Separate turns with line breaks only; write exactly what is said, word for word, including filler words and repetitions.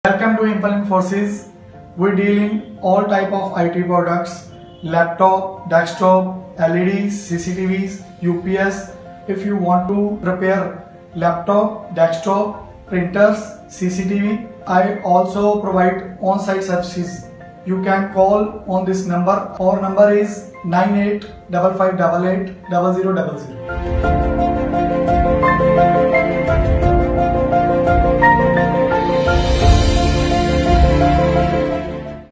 Welcome to Impel Infosys. We deal in all type of I T products, laptop, desktop, L E Ds, C C T Vs, U P S. If you want to repair laptop, desktop, printers, C C T V, I also provide on-site services. You can call on this number. Our number is nine eight five five eight eight zero zero zero zero.